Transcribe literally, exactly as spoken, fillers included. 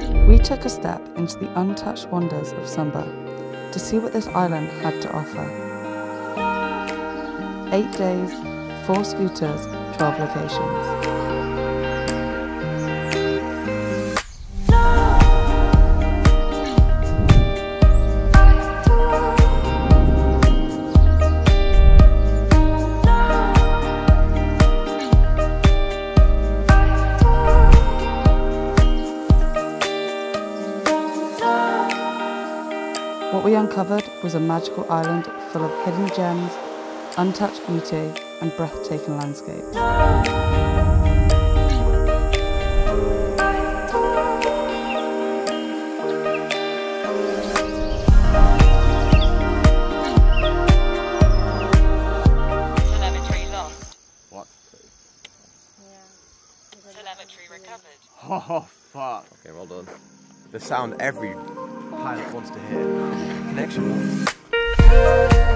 We took a step into the untouched wonders of Sumba to see what this island had to offer. Eight days, four scooters, twelve locations. What we uncovered was a magical island full of hidden gems, untouched beauty, and breathtaking landscapes. Telemetry lost. What? Yeah. Telemetry recovered. Oh, fuck. Okay, well done. The sound every pilot wants to hear. Connection lost.